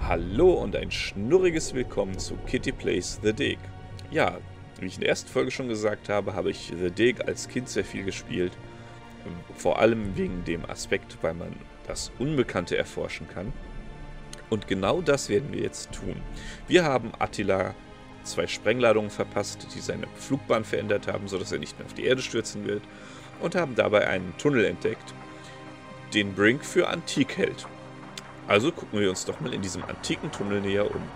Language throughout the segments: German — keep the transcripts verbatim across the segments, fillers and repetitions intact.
Hallo und ein schnurriges Willkommen zu Kitty Plays The Dig. Ja, wie ich in der ersten Folge schon gesagt habe, habe ich The Dig als Kind sehr viel gespielt. Vor allem wegen dem Aspekt, weil man das Unbekannte erforschen kann. Und genau das werden wir jetzt tun. Wir haben Attila zwei Sprengladungen verpasst, die seine Flugbahn verändert haben, sodass er nicht mehr auf die Erde stürzen wird. Und haben dabei einen Tunnel entdeckt, den Brink für antik hält. Also gucken wir uns doch mal in diesem antiken Tunnel näher um.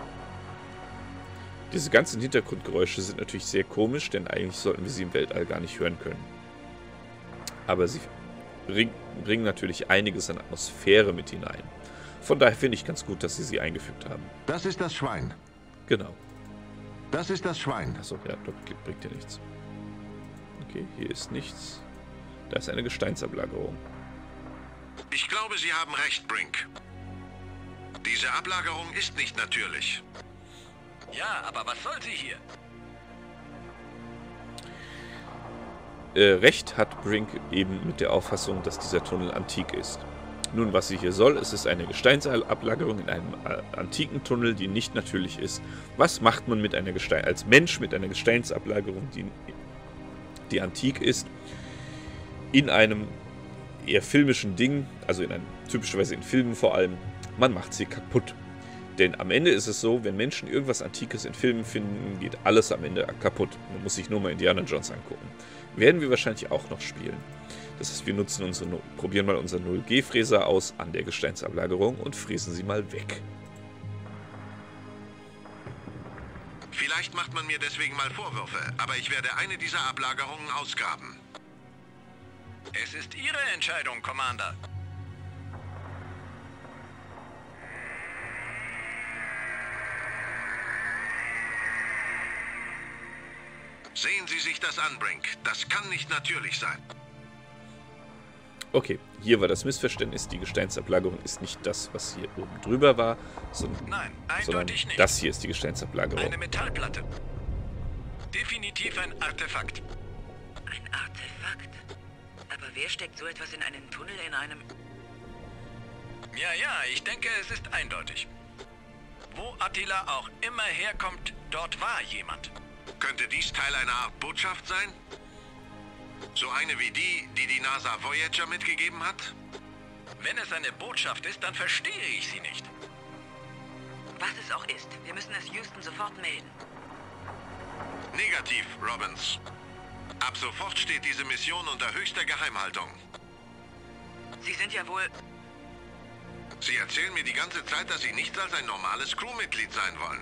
Diese ganzen Hintergrundgeräusche sind natürlich sehr komisch, denn eigentlich sollten wir sie im Weltall gar nicht hören können. Aber sie bringen natürlich einiges an Atmosphäre mit hinein. Von daher finde ich ganz gut, dass sie sie eingefügt haben. Das ist das Schwein. Genau. Das ist das Schwein. Achso, ja, Doppelklick bringt ja nichts. Okay, hier ist nichts. Da ist eine Gesteinsablagerung. Ich glaube, Sie haben recht, Brink. Diese Ablagerung ist nicht natürlich. Ja, aber was soll sie hier? Äh, recht hat Brink eben mit der Auffassung, dass dieser Tunnel antik ist. Nun, was sie hier soll, es ist eine Gesteinsablagerung in einem äh, antiken Tunnel, die nicht natürlich ist. Was macht man mit einer Gestein als Mensch mit einer Gesteinsablagerung, die, die antik ist, in einem eher filmischen Ding, also in einem, typischerweise in Filmen vor allem, man macht sie kaputt. Denn am Ende ist es so, wenn Menschen irgendwas Antikes in Filmen finden, geht alles am Ende kaputt. Man muss sich nur mal Indiana Jones angucken. Werden wir wahrscheinlich auch noch spielen. Das heißt, wir nutzen unsere, probieren mal unseren null G Fräser aus an der Gesteinsablagerung und fräsen sie mal weg. Vielleicht macht man mir deswegen mal Vorwürfe, aber ich werde eine dieser Ablagerungen ausgraben. Es ist Ihre Entscheidung, Commander. Sehen Sie sich das an, Brink. Das kann nicht natürlich sein. Okay, hier war das Missverständnis. Die Gesteinsablagerung ist nicht das, was hier oben drüber war, sondern, Nein, sondern eindeutig nicht. Das hier ist die Gesteinsablagerung. Eine Metallplatte. Definitiv ein Artefakt. Ein Artefakt? Aber wer steckt so etwas in einen Tunnel in einem... Ja, ja, ich denke, es ist eindeutig. Wo Attila auch immer herkommt, dort war jemand. Könnte dies Teil einer Art Botschaft sein? So eine wie die, die die NASA Voyager mitgegeben hat? Wenn es eine Botschaft ist, dann verstehe ich sie nicht. Was es auch ist, wir müssen es Houston sofort melden. Negativ, Robbins. Ab sofort steht diese Mission unter höchster Geheimhaltung. Sie sind ja wohl... Sie erzählen mir die ganze Zeit, dass Sie nichts als ein normales Crewmitglied sein wollen.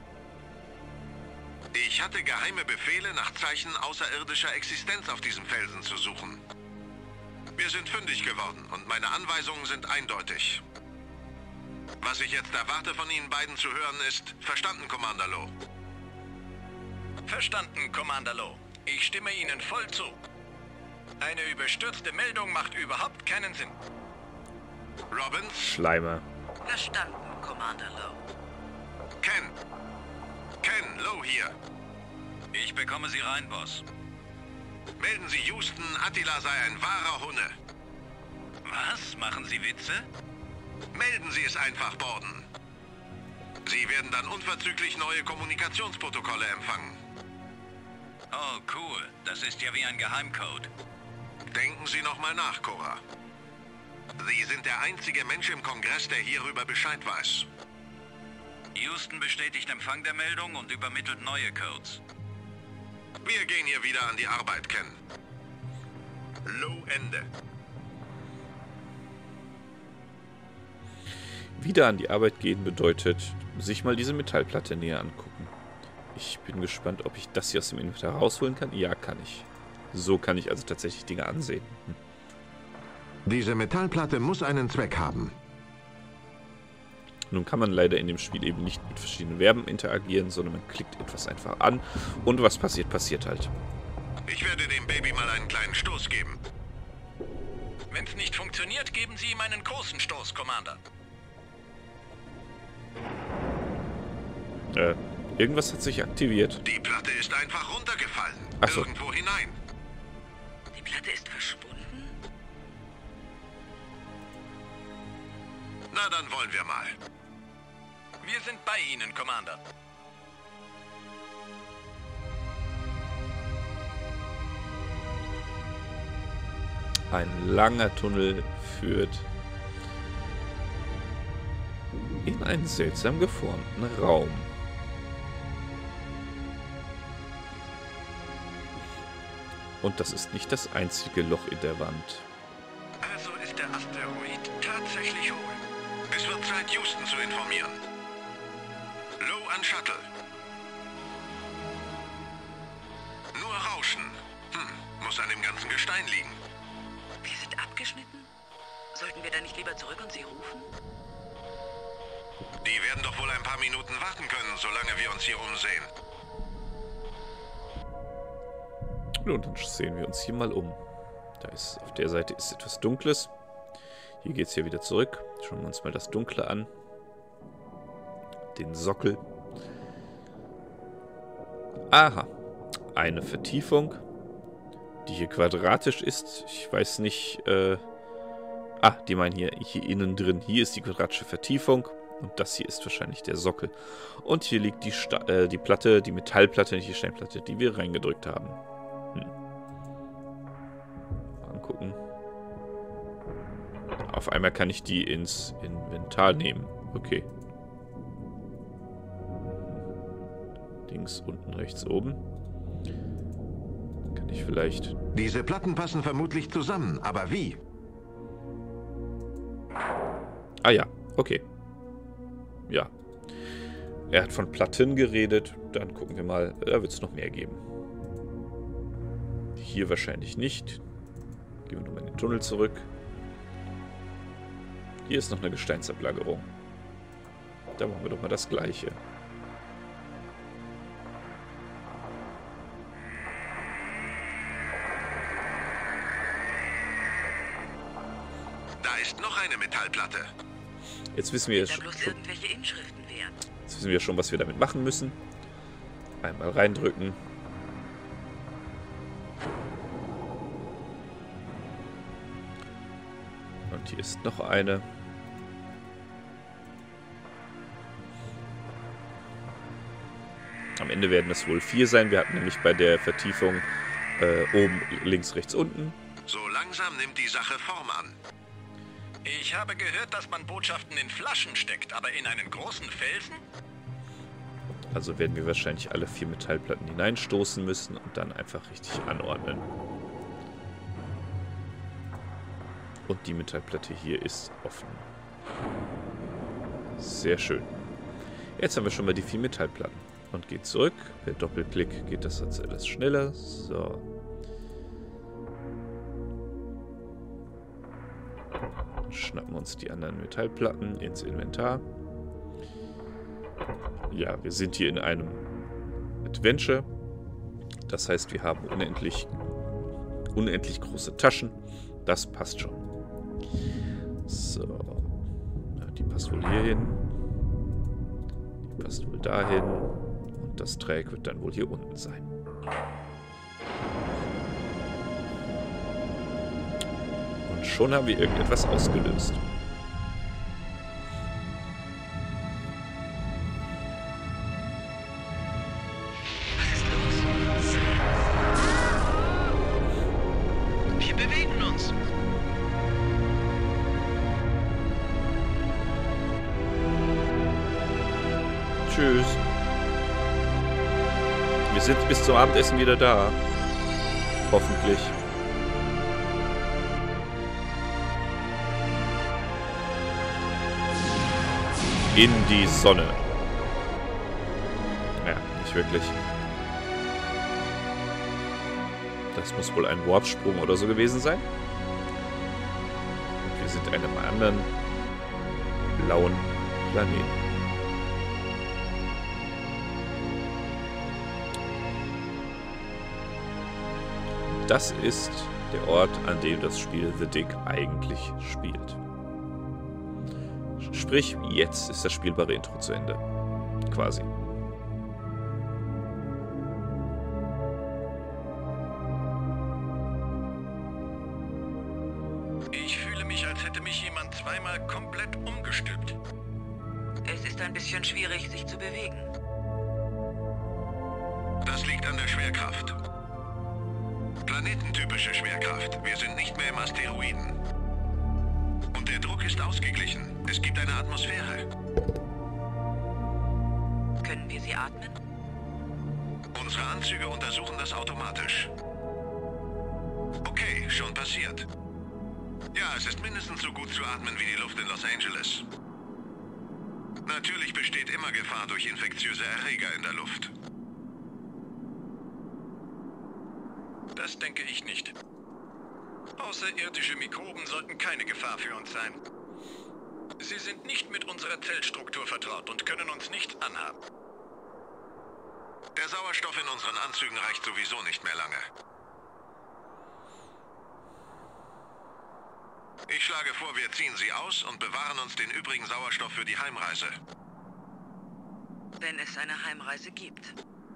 Ich hatte geheime Befehle, nach Zeichen außerirdischer Existenz auf diesem Felsen zu suchen. Wir sind fündig geworden und meine Anweisungen sind eindeutig. Was ich jetzt erwarte von Ihnen beiden zu hören ist, verstanden, Commander Lowe? Verstanden, Commander Lowe. Ich stimme Ihnen voll zu. Eine überstürzte Meldung macht überhaupt keinen Sinn. Robbins? Schleimer. Verstanden, Commander Lowe. Ken. Ken, Lowe hier. Ich bekomme Sie rein, Boss. Melden Sie Houston, Attila sei ein wahrer Hunne. Was? Machen Sie Witze? Melden Sie es einfach, Borden. Sie werden dann unverzüglich neue Kommunikationsprotokolle empfangen. Oh, cool. Das ist ja wie ein Geheimcode. Denken Sie nochmal nach, Cora. Sie sind der einzige Mensch im Kongress, der hierüber Bescheid weiß. Houston bestätigt Empfang der Meldung und übermittelt neue Codes. Wir gehen hier wieder an die Arbeit, Ken. Low Ende. Wieder an die Arbeit gehen bedeutet, sich mal diese Metallplatte näher angucken. Ich bin gespannt, ob ich das hier aus dem Inventar rausholen kann. Ja, kann ich. So kann ich also tatsächlich Dinge ansehen. Hm. Diese Metallplatte muss einen Zweck haben. Nun kann man leider in dem Spiel eben nicht mit verschiedenen Verben interagieren, sondern man klickt etwas einfach an und was passiert, passiert halt. Ich werde dem Baby mal einen kleinen Stoß geben. Wenn es nicht funktioniert, geben Sie ihm einen großen Stoß, Commander. Äh, irgendwas hat sich aktiviert. Die Platte ist einfach runtergefallen. Ach so. Irgendwo hinein. Die Platte ist verschwunden? Na, dann wollen wir mal. Wir sind bei Ihnen, Commander. Ein langer Tunnel führt in einen seltsam geformten Raum. Und das ist nicht das einzige Loch in der Wand. Also ist der Asteroid tatsächlich hohl. Es wird Zeit, Houston zu informieren. Low an Shuttle. Nur Rauschen. Hm, muss an dem ganzen Gestein liegen. Wir sind abgeschnitten? Sollten wir da nicht lieber zurück und sie rufen? Die werden doch wohl ein paar Minuten warten können, solange wir uns hier umsehen. Und dann sehen wir uns hier mal um. Da ist, auf der Seite ist etwas Dunkles. Hier geht es ja wieder zurück. Schauen wir uns mal das Dunkle an. Den Sockel. Aha. Eine Vertiefung, die hier quadratisch ist. Ich weiß nicht... Äh ah, die meinen hier, hier innen drin. Hier ist die quadratische Vertiefung. Und das hier ist wahrscheinlich der Sockel. Und hier liegt die, Sta äh, die Platte, die Metallplatte, nicht die Steinplatte, die wir reingedrückt haben. Hm. Mal angucken. Auf einmal kann ich die ins Inventar nehmen. Okay. Links, unten, rechts, oben. Kann ich vielleicht... Diese Platten passen vermutlich zusammen, aber wie? Ah ja, okay. Ja. Er hat von Platten geredet. Dann gucken wir mal. Da wird es noch mehr geben. Hier wahrscheinlich nicht. Gehen wir nochmal in den Tunnel zurück. Hier ist noch eine Gesteinsablagerung. Da machen wir doch mal das Gleiche. Da ist noch eine Metallplatte. Jetzt wissen wir Da schon, bloß irgendwelche Inschriften wären. jetzt wissen wir schon, was wir damit machen müssen. Einmal reindrücken. Und hier ist noch eine. Am Ende werden es wohl vier sein. Wir hatten nämlich bei der Vertiefung äh, oben, links, rechts, unten. So langsam nimmt die Sache Form an. Ich habe gehört, dass man Botschaften in Flaschen steckt, aber in einen großen Felsen? Also werden wir wahrscheinlich alle vier Metallplatten hineinstoßen müssen und dann einfach richtig anordnen. Und die Metallplatte hier ist offen. Sehr schön. Jetzt haben wir schon mal die vier Metallplatten. Und geht zurück. Per Doppelklick geht das jetzt alles schneller. So. Schnappen uns die anderen Metallplatten ins Inventar. Ja, wir sind hier in einem Adventure. Das heißt, wir haben unendlich, unendlich große Taschen. Das passt schon. So. Ja, die passt wohl hier hin. Die passt wohl dahin. Und das Dreieck wird dann wohl hier unten sein. Und schon haben wir irgendetwas ausgelöst. Was ist los? Wir bewegen uns. Tschüss. Wir sind bis zum Abendessen wieder da. Hoffentlich. In die Sonne. Ja, nicht wirklich. Das muss wohl ein Warpsprung oder so gewesen sein. Und wir sind in einem anderen blauen Planeten. Das ist der Ort, an dem das Spiel The Dig eigentlich spielt. Sprich, jetzt ist das spielbare Intro zu Ende. Quasi. Ich fühle mich, als hätte mich jemand zweimal komplett umgestülpt. Es ist ein bisschen schwierig, sich zu bewegen. Das liegt an der Schwerkraft. Planetentypische Schwerkraft. Wir sind nicht mehr im Asteroiden. Und der Druck ist ausgeglichen. Es gibt eine Atmosphäre. Können wir sie atmen? Unsere Anzüge untersuchen das automatisch. Okay, schon passiert. Ja, es ist mindestens so gut zu atmen wie die Luft in Los Angeles. Natürlich besteht immer Gefahr durch infektiöse Erreger in der Luft. Das denke ich nicht. Außerirdische Mikroben sollten keine Gefahr für uns sein. Sie sind nicht mit unserer Zellstruktur vertraut und können uns nichts anhaben. Der Sauerstoff in unseren Anzügen reicht sowieso nicht mehr lange. Ich schlage vor, wir ziehen sie aus und bewahren uns den übrigen Sauerstoff für die Heimreise. Wenn es eine Heimreise gibt.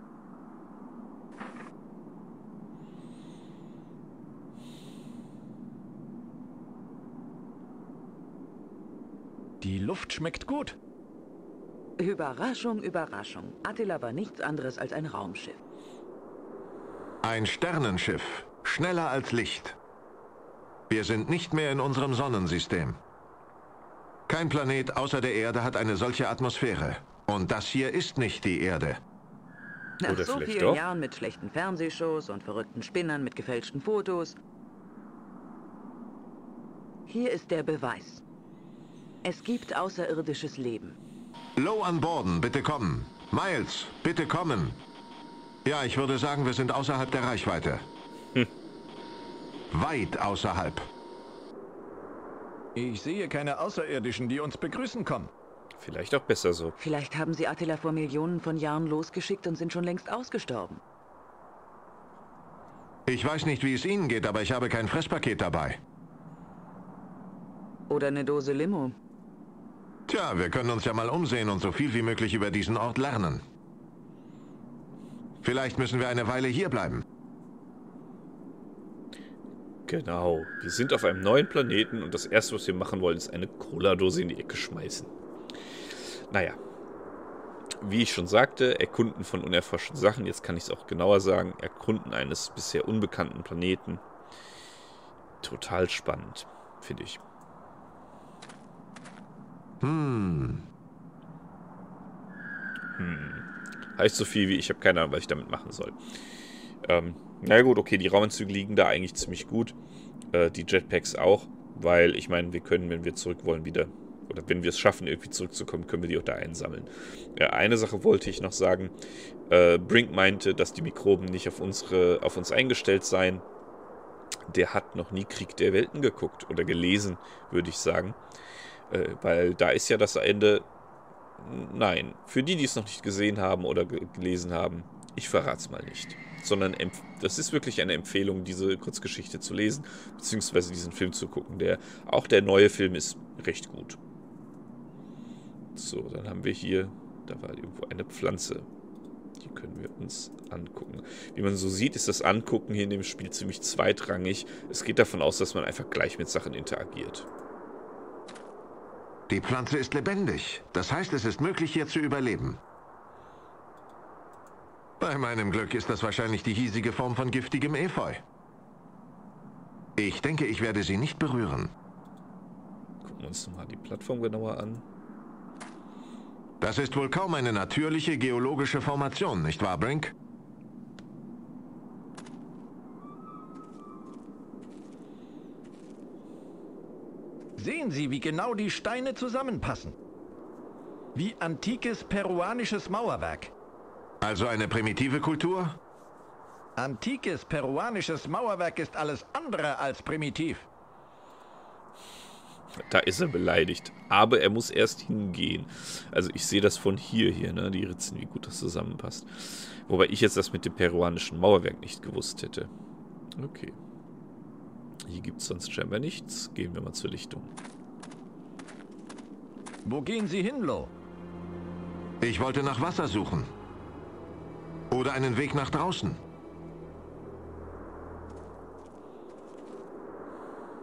Die Luft schmeckt gut. Überraschung, Überraschung. Attila war nichts anderes als ein Raumschiff. Ein Sternenschiff. Schneller als Licht. Wir sind nicht mehr in unserem Sonnensystem. Kein Planet außer der Erde hat eine solche Atmosphäre. Und das hier ist nicht die Erde. Nach Oder so vielleicht vielen doch. Jahren mit schlechten Fernsehshows und verrückten Spinnern mit gefälschten Fotos. Hier ist der Beweis. Es gibt außerirdisches Leben. Low an Borden, bitte kommen. Miles, bitte kommen. Ja, ich würde sagen, wir sind außerhalb der Reichweite. Hm. Weit außerhalb. Ich sehe keine Außerirdischen, die uns begrüßen kommen. Vielleicht auch besser so. Vielleicht haben sie Attila vor Millionen von Jahren losgeschickt und sind schon längst ausgestorben. Ich weiß nicht, wie es Ihnen geht, aber ich habe kein Fresspaket dabei. Oder eine Dose Limo. Tja, wir können uns ja mal umsehen und so viel wie möglich über diesen Ort lernen. Vielleicht müssen wir eine Weile hier bleiben. Genau. Wir sind auf einem neuen Planeten und das Erste, was wir machen wollen, ist eine Cola-Dose in die Ecke schmeißen. Naja. Wie ich schon sagte, Erkunden von unerforschten Sachen. Jetzt kann ich es auch genauer sagen. Erkunden eines bisher unbekannten Planeten. Total spannend, finde ich. Hm. Hm. Heißt so viel wie, ich habe keine Ahnung, was ich damit machen soll. Ähm, na gut, okay, die Raumanzüge liegen da eigentlich ziemlich gut. Äh, die Jetpacks auch, weil ich meine, wir können, wenn wir zurück wollen, wieder, oder wenn wir es schaffen, irgendwie zurückzukommen, können wir die auch da einsammeln. Ja, eine Sache wollte ich noch sagen. Äh, Brink meinte, dass die Mikroben nicht auf, unsere, auf uns eingestellt seien. Der hat noch nie Krieg der Welten geguckt oder gelesen, würde ich sagen. Äh, weil da ist ja das Ende. Nein, für die, die es noch nicht gesehen haben oder ge gelesen haben, ich verrate es mal nicht. Sondern das ist wirklich eine Empfehlung, diese Kurzgeschichte zu lesen, beziehungsweise diesen Film zu gucken. Der, auch der neue Film ist recht gut. So, dann haben wir hier, da war irgendwo eine Pflanze. Die können wir uns angucken. Wie man so sieht, ist das Angucken hier in dem Spiel ziemlich zweitrangig. Es geht davon aus, dass man einfach gleich mit Sachen interagiert. Die Pflanze ist lebendig. Das heißt, es ist möglich, hier zu überleben. Bei meinem Glück ist das wahrscheinlich die hiesige Form von giftigem Efeu. Ich denke, ich werde sie nicht berühren. Gucken wir uns nochmal die Plattform genauer an. Das ist wohl kaum eine natürliche geologische Formation, nicht wahr, Brink? Sehen Sie, wie genau die Steine zusammenpassen. Wie antikes peruanisches Mauerwerk. Also eine primitive Kultur? Antikes peruanisches Mauerwerk ist alles andere als primitiv. Da ist er beleidigt. Aber er muss erst hingehen. Also ich sehe das von hier hier, ne? Die Ritzen, wie gut das zusammenpasst. Wobei ich jetzt das mit dem peruanischen Mauerwerk nicht gewusst hätte. Okay. Hier gibt es sonst scheinbar nichts. Gehen wir mal zur Lichtung. Wo gehen Sie hin, Lo? Ich wollte nach Wasser suchen. Oder einen Weg nach draußen.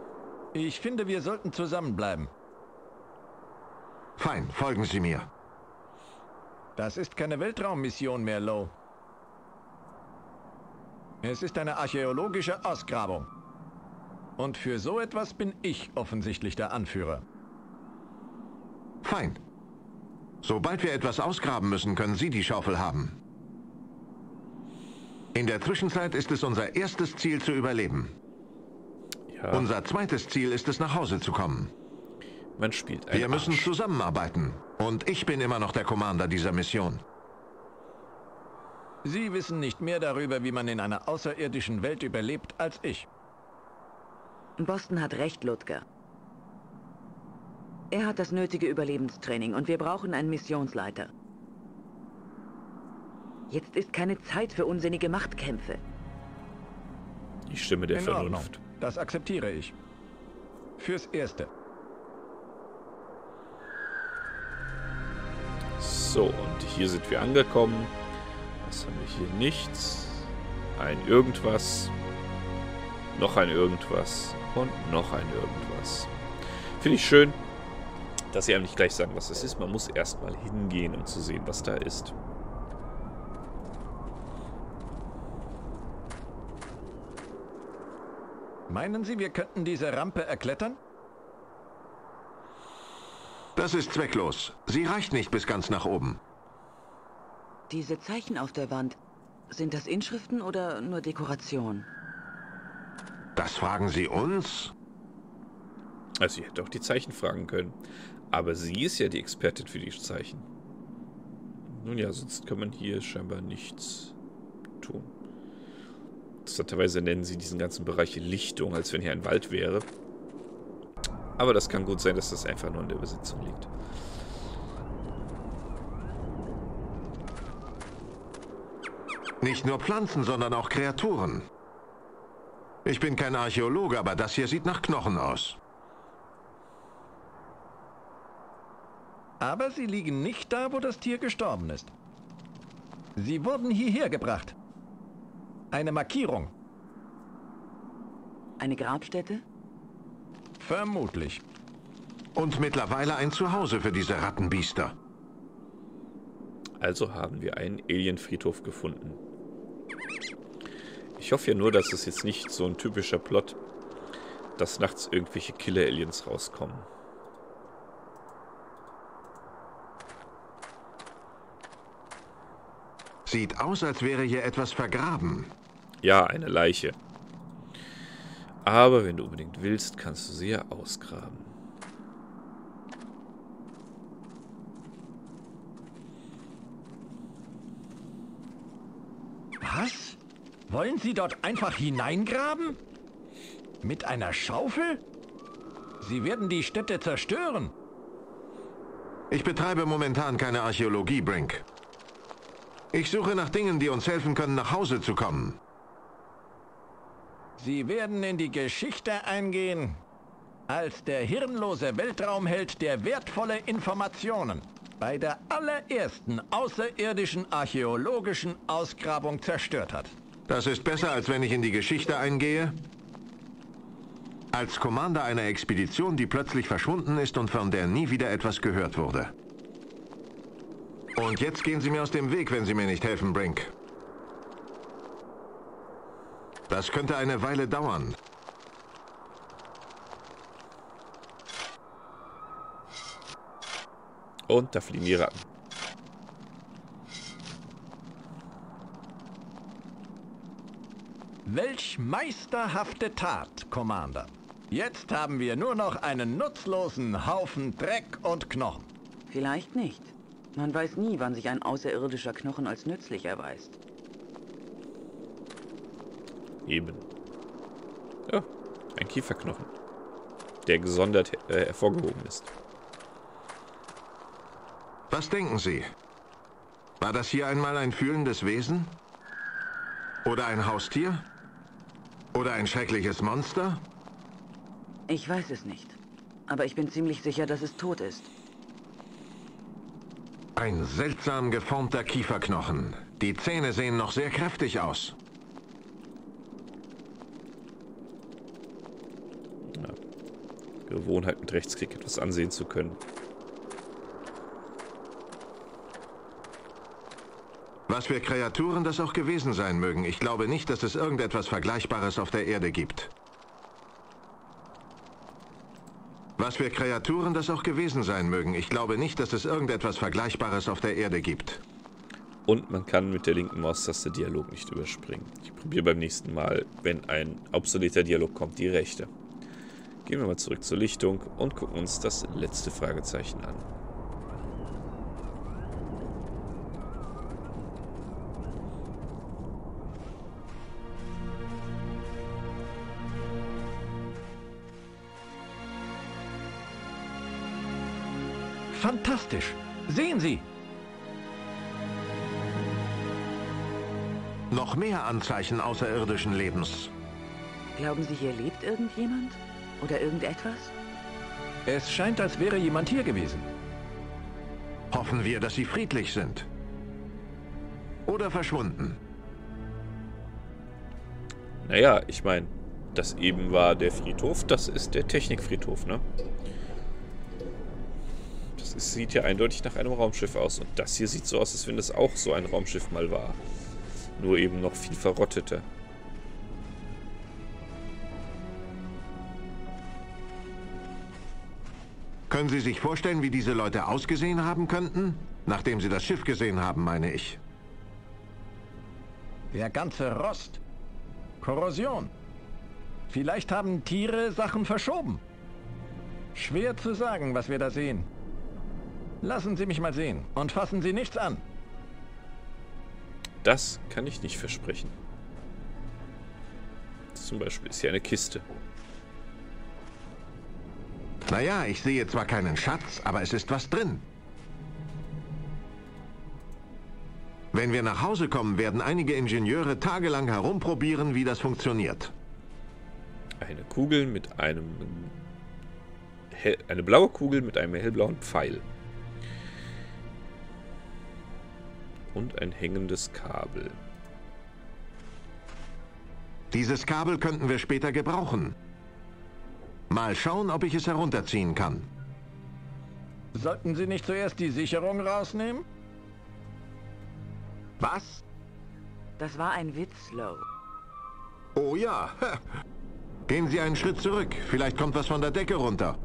Ich finde, wir sollten zusammenbleiben. Fein, folgen Sie mir. Das ist keine Weltraummission mehr, Low. Es ist eine archäologische Ausgrabung. Und für so etwas bin ich offensichtlich der Anführer. Fein. Sobald wir etwas ausgraben müssen, können Sie die Schaufel haben. In der Zwischenzeit ist es unser erstes Ziel zu überleben. Ja. Unser zweites Ziel ist es, nach Hause zu kommen. Man spielt ein Wir müssen Arsch. zusammenarbeiten. Und ich bin immer noch der Commander dieser Mission. Sie wissen nicht mehr darüber, wie man in einer außerirdischen Welt überlebt, als ich. Boston hat recht, Ludger. Er hat das nötige Überlebenstraining und wir brauchen einen Missionsleiter. Jetzt ist keine Zeit für unsinnige Machtkämpfe. Die Stimme der In Ordnung. Vernunft. Das akzeptiere ich. Fürs Erste. So, und hier sind wir angekommen. Was haben wir hier? Nichts. Ein Irgendwas. Noch ein Irgendwas. Und noch ein Irgendwas. Finde ich schön, dass sie einem nicht gleich sagen, was das ist. Man muss erstmal hingehen, um zu sehen, was da ist. Meinen Sie, wir könnten diese Rampe erklettern? Das ist zwecklos. Sie reicht nicht bis ganz nach oben. Diese Zeichen auf der Wand, sind das Inschriften oder nur Dekoration? Das fragen Sie uns? Also, sie hätte auch die Zeichen fragen können. Aber sie ist ja die Expertin für die Zeichen. Nun ja, sonst kann man hier scheinbar nichts tun. Interessanterweise nennen sie diesen ganzen Bereich Lichtung, als wenn hier ein Wald wäre. Aber das kann gut sein, dass das einfach nur in der Übersetzung liegt. Nicht nur Pflanzen, sondern auch Kreaturen. Ich bin kein Archäologe, aber das hier sieht nach Knochen aus. Aber sie liegen nicht da, wo das Tier gestorben ist. Sie wurden hierher gebracht. Eine Markierung. Eine Grabstätte? Vermutlich. Und mittlerweile ein Zuhause für diese Rattenbiester. Also haben wir einen Alienfriedhof gefunden. Ich hoffe ja nur, dass es jetzt nicht so ein typischer Plot, dass nachts irgendwelche Killer-Aliens rauskommen. Sieht aus, als wäre hier etwas vergraben. Ja, eine Leiche. Aber wenn du unbedingt willst, kannst du sie ja ausgraben. Was? Wollen Sie dort einfach hineingraben? Mit einer Schaufel? Sie werden die Stätte zerstören. Ich betreibe momentan keine Archäologie, Brink. Ich suche nach Dingen, die uns helfen können, nach Hause zu kommen. Sie werden in die Geschichte eingehen als der hirnlose Weltraumheld, der wertvolle Informationen bei der allerersten außerirdischen archäologischen Ausgrabung zerstört hat. Das ist besser, als wenn ich in die Geschichte eingehe. Als Commander einer Expedition, die plötzlich verschwunden ist und von der nie wieder etwas gehört wurde. Und jetzt gehen Sie mir aus dem Weg, wenn Sie mir nicht helfen, Brink. Das könnte eine Weile dauern. Und da fliegen die Ratten. Welch meisterhafte Tat, Commander. Jetzt haben wir nur noch einen nutzlosen Haufen Dreck und Knochen. Vielleicht nicht. Man weiß nie, wann sich ein außerirdischer Knochen als nützlich erweist. Eben. Ja, ein Kieferknochen, der gesondert äh, hervorgehoben ist. Was denken Sie? War das hier einmal ein fühlendes Wesen? Oder ein Haustier? Oder ein schreckliches Monster? Ich weiß es nicht. Aber ich bin ziemlich sicher, dass es tot ist. Ein seltsam geformter Kieferknochen. Die Zähne sehen noch sehr kräftig aus. Ja. Gewohnheit, mit Rechtsklick etwas ansehen zu können. Was für Kreaturen das auch gewesen sein mögen, ich glaube nicht, dass es irgendetwas Vergleichbares auf der Erde gibt. Was für Kreaturen das auch gewesen sein mögen, ich glaube nicht, dass es irgendetwas Vergleichbares auf der Erde gibt. Und man kann mit der linken Maustaste Dialog nicht überspringen. Ich probiere beim nächsten Mal, wenn ein obsoleter Dialog kommt, die rechte. Gehen wir mal zurück zur Lichtung und gucken uns das letzte Fragezeichen an. Fantastisch. Sehen Sie! Noch mehr Anzeichen außerirdischen Lebens. Glauben Sie, hier lebt irgendjemand? Oder irgendetwas? Es scheint, als wäre jemand hier gewesen. Hoffen wir, dass sie friedlich sind. Oder verschwunden. Naja, ich meine, das eben war der Friedhof, das ist der Technikfriedhof, ne? Das ist, sieht ja eindeutig nach einem Raumschiff aus. Und das hier sieht so aus, als wenn das auch so ein Raumschiff mal war. Nur eben noch viel verrotteter. Können Sie sich vorstellen, wie diese Leute ausgesehen haben könnten? Nachdem sie das Schiff gesehen haben, meine ich. Der ganze Rost. Korrosion. Vielleicht haben Tiere Sachen verschoben. Schwer zu sagen, was wir da sehen. Lassen Sie mich mal sehen und fassen Sie nichts an. Das kann ich nicht versprechen. Zum Beispiel ist hier eine Kiste. Naja, ich sehe zwar keinen Schatz, aber es ist was drin. Wenn wir nach Hause kommen, werden einige Ingenieure tagelang herumprobieren, wie das funktioniert. Eine Kugel mit einem... Hell, eine blaue Kugel mit einem hellblauen Pfeil. Und ein hängendes Kabel. Dieses Kabel könnten wir später gebrauchen. Mal schauen, ob ich es herunterziehen kann. Sollten Sie nicht zuerst die Sicherung rausnehmen? Was? Das war ein Witz, Low. Oh ja. Gehen Sie einen Schritt zurück. Vielleicht kommt was von der Decke runter.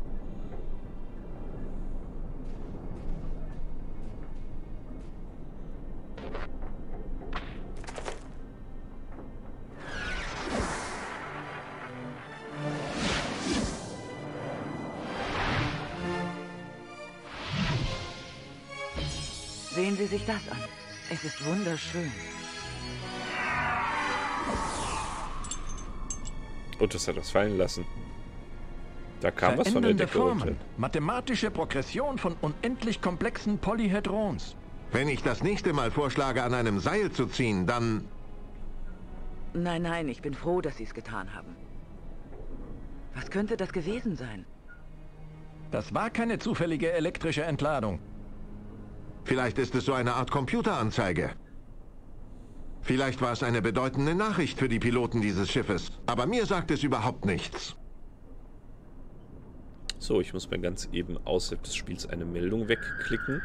Sehen Sie sich das an. Es ist wunderschön. Und das hat was fallen lassen. Da kam was von der Verändernde Decke runter. Formen. Mathematische Progression von unendlich komplexen Polyhedrons. Wenn ich das nächste Mal vorschlage, an einem Seil zu ziehen, dann... Nein, nein, ich bin froh, dass Sie es getan haben. Was könnte das gewesen sein? Das war keine zufällige elektrische Entladung. Vielleicht ist es so eine Art Computeranzeige. Vielleicht war es eine bedeutende Nachricht für die Piloten dieses Schiffes. Aber mir sagt es überhaupt nichts. So, ich muss mal ganz eben außerhalb des Spiels eine Meldung wegklicken.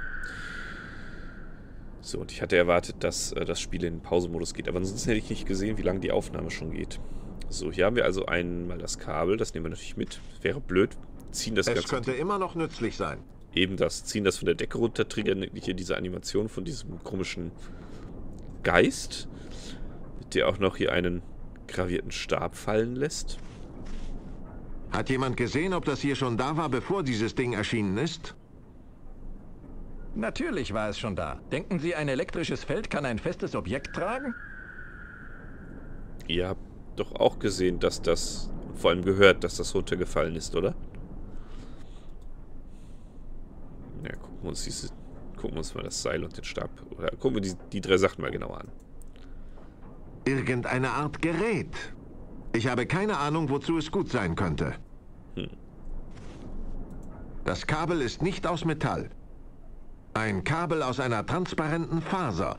So, und ich hatte erwartet, dass äh, das Spiel in den Pausemodus geht. Aber ansonsten hätte ich nicht gesehen, wie lange die Aufnahme schon geht. So, hier haben wir also einmal das Kabel. Das nehmen wir natürlich mit. Wäre blöd. Ziehen das Es Ganze... könnte immer noch nützlich sein. Eben das, ziehen das von der Decke runter, triggern hier diese Animation von diesem komischen Geist, der auch noch hier einen gravierten Stab fallen lässt. Hat jemand gesehen, ob das hier schon da war, bevor dieses Ding erschienen ist? Natürlich war es schon da. Denken Sie, ein elektrisches Feld kann ein festes Objekt tragen? Ihr habt doch auch gesehen, dass das, vor allem gehört, dass das runtergefallen ist, oder? Ja, gucken wir uns diese, gucken wir uns mal das Seil und den Stab, oder gucken wir die, die drei Sachen mal genauer an. Irgendeine Art Gerät. Ich habe keine Ahnung, wozu es gut sein könnte. Hm. Das Kabel ist nicht aus Metall. Ein Kabel aus einer transparenten Faser.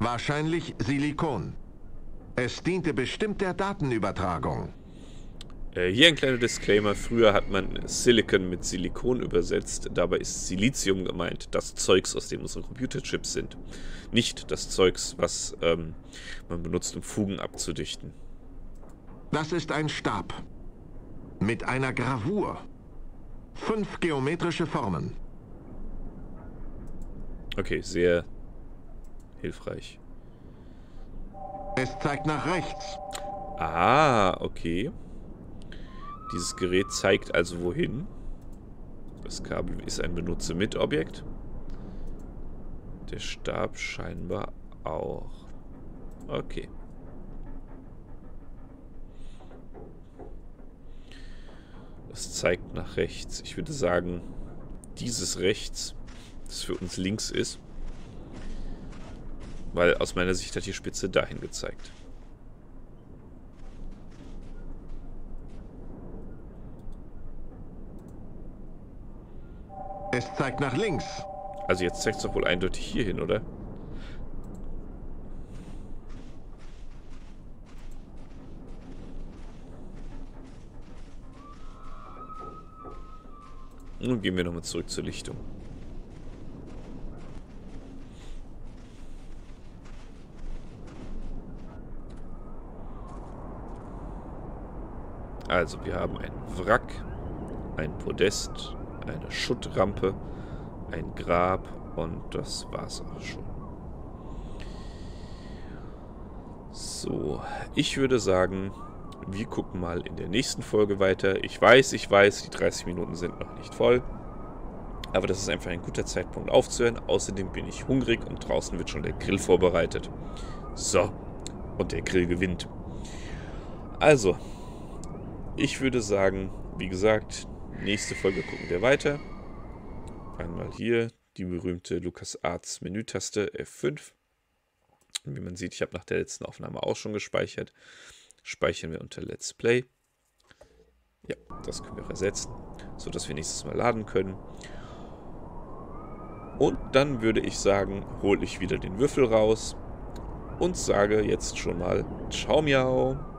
Wahrscheinlich Silikon. Es diente bestimmt der Datenübertragung. Äh, hier ein kleiner Disclaimer. Früher hat man Silicon mit Silikon übersetzt. Dabei ist Silizium gemeint. Das Zeugs, aus dem unsere Computerchips sind. Nicht das Zeugs, was ähm, man benutzt, um Fugen abzudichten. Das ist ein Stab. Mit einer Gravur. Fünf geometrische Formen. Okay, sehr hilfreich. Es zeigt nach rechts. Ah, okay. Dieses Gerät zeigt also wohin. Das Kabel ist ein Benutze-mit-Objekt. Der Stab scheinbar auch. Okay. Das zeigt nach rechts. Ich würde sagen, dieses rechts, das für uns links ist. Weil aus meiner Sicht hat die Spitze dahin gezeigt. Es zeigt nach links. Also jetzt zeigt es doch wohl eindeutig hier hin, oder? Nun gehen wir nochmal zurück zur Lichtung. Also wir haben ein Wrack, ein Podest, eine Schuttrampe, ein Grab und das war's auch schon. So, ich würde sagen, wir gucken mal in der nächsten Folge weiter. Ich weiß, ich weiß, die dreißig Minuten sind noch nicht voll. Aber das ist einfach ein guter Zeitpunkt aufzuhören. Außerdem bin ich hungrig und draußen wird schon der Grill vorbereitet. So, und der Grill gewinnt. Also, ich würde sagen, wie gesagt, nächste Folge gucken wir weiter. Einmal hier die berühmte LucasArts Menütaste F fünf. Und wie man sieht, ich habe nach der letzten Aufnahme auch schon gespeichert. Speichern wir unter Let's Play. Ja, das können wir ersetzen, sodass wir nächstes Mal laden können. Und dann würde ich sagen, hole ich wieder den Würfel raus und sage jetzt schon mal Ciao, miau.